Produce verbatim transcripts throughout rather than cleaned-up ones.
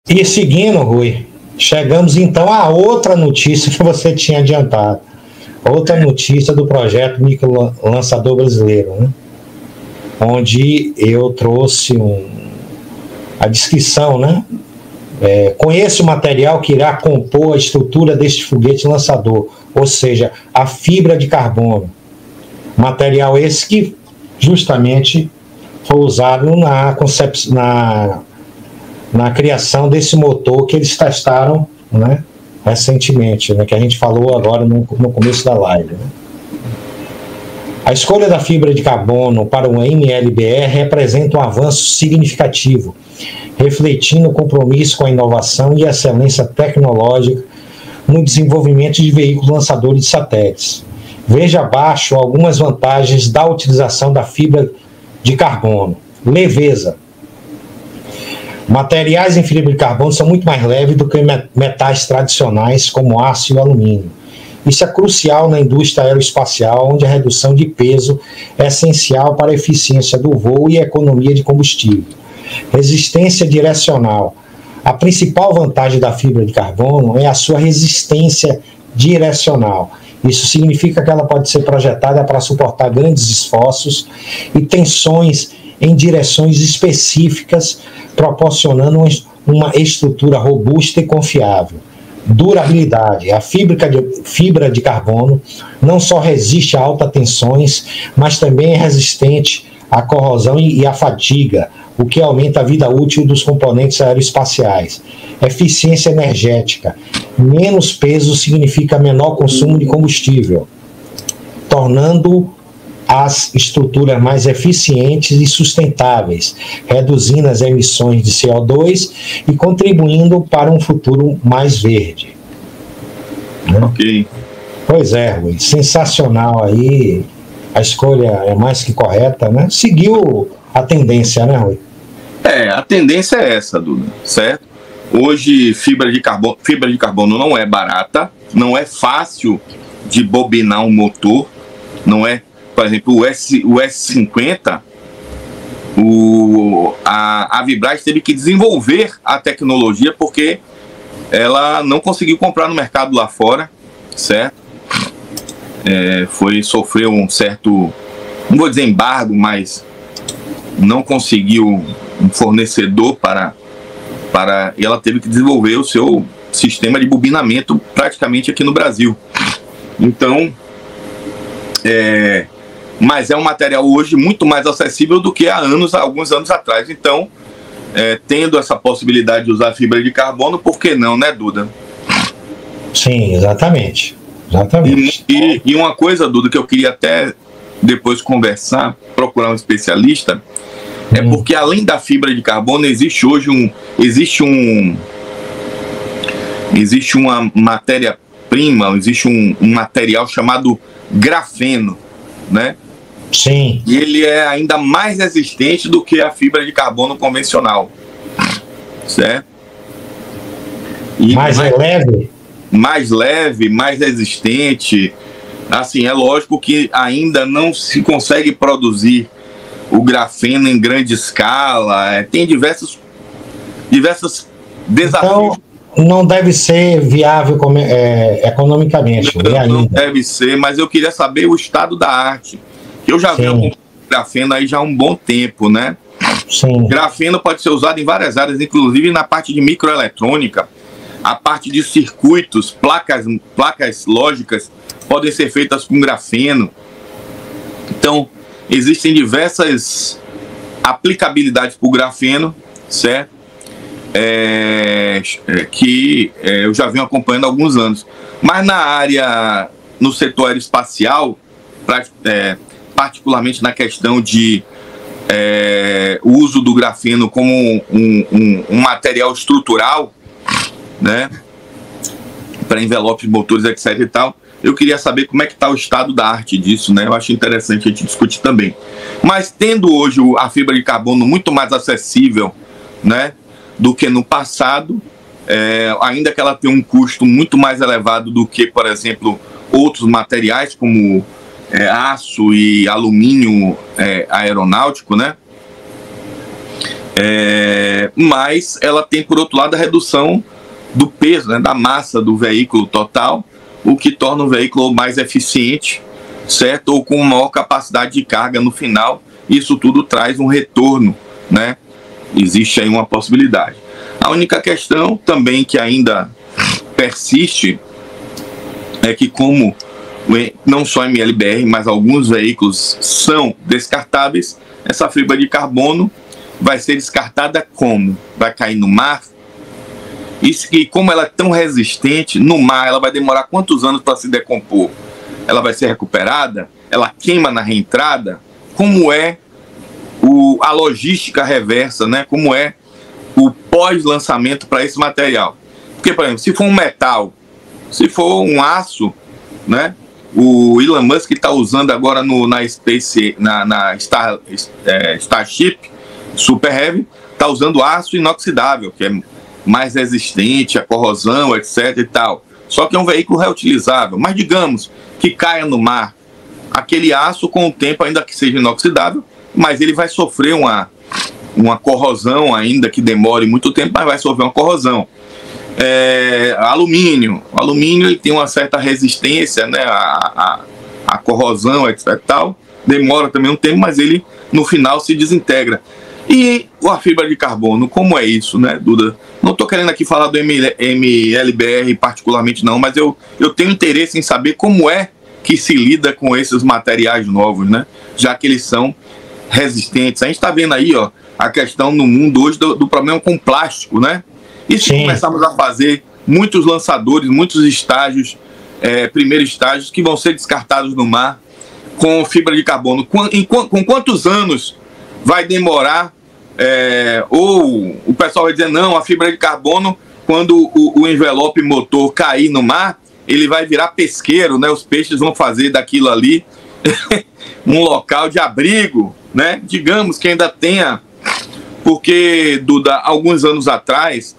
E seguindo, Rui, chegamos então a outra notícia que você tinha adiantado. Outra notícia do projeto Micro Lançador Brasileiro, né? Onde eu trouxe um, a descrição, né? É, conheça o material que irá compor a estrutura deste foguete lançador, ou seja, a fibra de carbono. Material esse que justamente foi usado na, concep... na, na criação desse motor que eles testaram, né, recentemente, né, que a gente falou agora no, no começo da live. Né? A escolha da fibra de carbono para o M L B R representa um avanço significativo, refletindo o compromisso com a inovação e a excelência tecnológica no desenvolvimento de veículos lançadores de satélites. Veja abaixo algumas vantagens da utilização da fibra de carbono. Leveza. Materiais em fibra de carbono são muito mais leves do que metais tradicionais como aço e alumínio. Isso é crucial na indústria aeroespacial, onde a redução de peso é essencial para a eficiência do voo e a economia de combustível. Resistência direcional. A principal vantagem da fibra de carbono é a sua resistência direcional. Isso significa que ela pode ser projetada para suportar grandes esforços e tensões em direções específicas, proporcionando uma estrutura robusta e confiável. Durabilidade. A fibra de, fibra de carbono não só resiste a altas tensões, mas também é resistente à corrosão e à fadiga, o que aumenta a vida útil dos componentes aeroespaciais. Eficiência energética. Menos peso significa menor consumo de combustível, tornando as estruturas mais eficientes e sustentáveis, reduzindo as emissões de C O dois e contribuindo para um futuro mais verde. Ok. Pois é, Rui, sensacional aí, a escolha é mais que correta, né? Seguiu a tendência, né, Rui? É, a tendência é essa, Duda, certo? Hoje, fibra de carbono, fibra de carbono não é barata, não é fácil de bobinar um motor, não é, por exemplo, o, S, o S cinquenta, o, a, a Vibraz teve que desenvolver a tecnologia porque ela não conseguiu comprar no mercado lá fora, certo? É, foi, sofreu um certo, não vou dizer embargo, mas não conseguiu um fornecedor para, para... E ela teve que desenvolver o seu sistema de bobinamento praticamente aqui no Brasil. Então, é, mas é um material hoje muito mais acessível do que há anos, há alguns anos atrás. Então, é, tendo essa possibilidade de usar fibra de carbono, por que não, né, Duda? Sim, exatamente. Exatamente. E, e, e uma coisa, Duda, que eu queria até depois conversar, procurar um especialista, hum. é porque além da fibra de carbono, existe hoje um... Existe um... Existe uma matéria-prima, existe um, um material chamado grafeno, né? Sim. E ele é ainda mais resistente do que a fibra de carbono convencional, certo? E mais, mais leve? Mais leve, mais resistente. Assim, é lógico que ainda não se consegue produzir o grafeno em grande escala, é, tem diversos, diversos desafios. Então, não deve ser viável é, economicamente. Não, ainda. não deve ser, mas eu queria saber o estado da arte. Eu já vi algum grafeno aí já há um bom tempo, né? Sim. Grafeno pode ser usado em várias áreas, inclusive na parte de microeletrônica, a parte de circuitos, placas, placas lógicas podem ser feitas com grafeno. Então, existem diversas aplicabilidades para o grafeno, certo? É, é, que é, eu já venho acompanhando há alguns anos. Mas na área, no setor aeroespacial, pra, é, particularmente na questão de é, uso do grafeno como um, um, um material estrutural, né, para envelopes, motores, etc e tal, eu queria saber como é que está o estado da arte disso, né? Eu acho interessante a gente discutir também. Mas tendo hoje a fibra de carbono muito mais acessível, né, do que no passado, é, ainda que ela tenha um custo muito mais elevado do que, por exemplo, outros materiais como é, aço e alumínio é, aeronáutico, né? É, mas ela tem, por outro lado, a redução do peso, né, da massa do veículo total, o que torna o veículo mais eficiente, certo? Ou com maior capacidade de carga no final. Isso tudo traz um retorno, né? Existe aí uma possibilidade. A única questão também que ainda persiste é que, como não só M L B R, mas alguns veículos são descartáveis, essa fibra de carbono vai ser descartada como? Vai cair no mar? E como ela é tão resistente, no mar ela vai demorar quantos anos para se decompor? Ela vai ser recuperada? Ela queima na reentrada? Como é o, a logística reversa, né? Como é o pós-lançamento para esse material? Porque, por exemplo, se for um metal, se for um aço, né? O Elon Musk está usando agora no, na Space, na, na Star, é, Starship Super Heavy, está usando aço inoxidável, que é mais resistente à corrosão, etc e tal. Só que é um veículo reutilizável. Mas digamos que caia no mar, aquele aço com o tempo, ainda que seja inoxidável, mas ele vai sofrer uma, uma corrosão, ainda que demore muito tempo, mas vai sofrer uma corrosão. É, alumínio. O alumínio ele tem uma certa resistência, né, à, à, à corrosão, etc e tal. Demora também um tempo, mas ele no final se desintegra. E a fibra de carbono, como é isso, né, Duda? Não estou querendo aqui falar do M L B R particularmente não, mas eu, eu tenho interesse em saber como é que se lida com esses materiais novos, né? Já que eles são resistentes. A gente está vendo aí, ó, a questão no mundo hoje do, do problema com plástico, né? E se Sim. começarmos a fazer muitos lançadores, muitos estágios, é, primeiros estágios que vão ser descartados no mar com fibra de carbono, com, em, com quantos anos vai demorar? É, ou o pessoal vai dizer, não, a fibra de carbono, quando o, o envelope motor cair no mar, ele vai virar pesqueiro, né? Os peixes vão fazer daquilo ali um local de abrigo, né? Digamos que ainda tenha, porque, Duda, alguns anos atrás,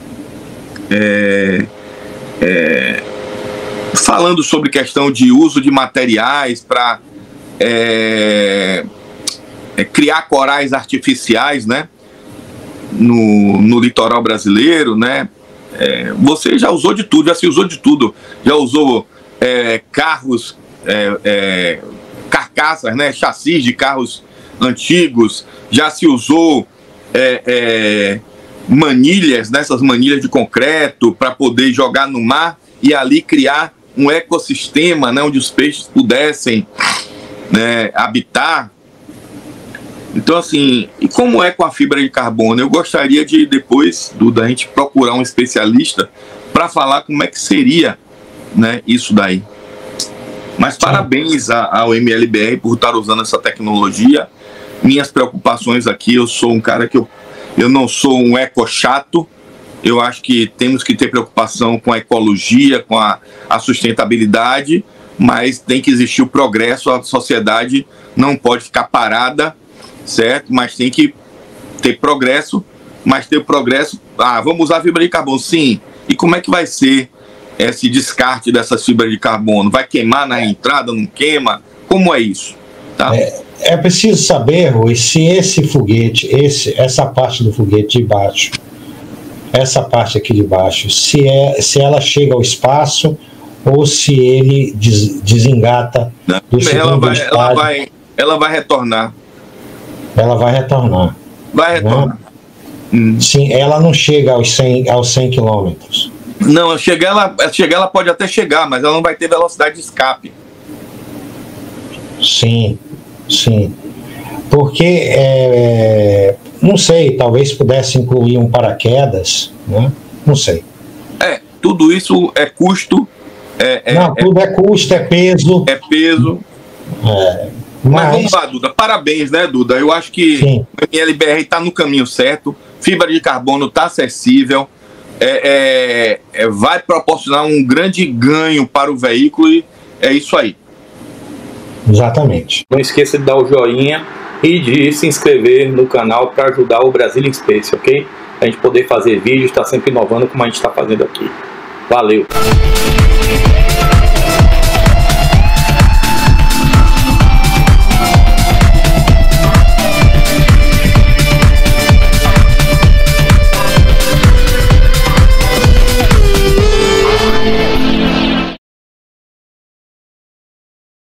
é, é, falando sobre questão de uso de materiais para é, é, criar corais artificiais, né, no, no litoral brasileiro, né, é, você já usou de tudo, já se usou de tudo, já usou é, carros, é, é, carcaças, né, chassis de carros antigos, já se usou é, é, manilhas, nessas né, manilhas de concreto para poder jogar no mar e ali criar um ecossistema, né, onde os peixes pudessem, né, habitar. Então, assim, e como é com a fibra de carbono? Eu gostaria de depois, Duda, a gente procurar um especialista para falar como é que seria, né, isso daí. Mas parabéns ao M L B R por estar usando essa tecnologia. Minhas preocupações aqui, eu sou um cara que eu, eu não sou um eco chato. Eu acho que temos que ter preocupação com a ecologia, com a, a sustentabilidade, mas tem que existir o progresso, a sociedade não pode ficar parada, certo? Mas tem que ter progresso, mas ter progresso... Ah, vamos usar fibra de carbono, sim. E como é que vai ser esse descarte dessas fibras de carbono? Vai queimar na entrada, não queima? Como é isso? Tá? É, é preciso saber, Rui, se esse foguete, esse, essa parte do foguete de baixo, essa parte aqui de baixo, se, é, se ela chega ao espaço ou se ele des, desengata não, do segundo ela vai, estágio. Ela vai, ela vai retornar. Ela vai retornar. Vai retornar. Né? Hum. Sim, ela não chega aos cem, aos cem quilômetros. Não, chegar ela, chegar ela pode até chegar, mas ela não vai ter velocidade de escape. Sim, sim. Porque, é, não sei, talvez pudesse incluir um paraquedas, né? Não sei. É, tudo isso é custo. É, não, é, tudo é, é custo, é peso. É peso. É, mas... mas vamos lá, Duda. Parabéns, né, Duda? Eu acho que sim. O M L B R está no caminho certo, fibra de carbono está acessível, é, é, é, vai proporcionar um grande ganho para o veículo e é isso aí. Exatamente. Não esqueça de dar o joinha e de se inscrever no canal para ajudar o Brazilian Space, ok? A gente poder fazer vídeos, está sempre inovando como a gente está fazendo aqui. Valeu!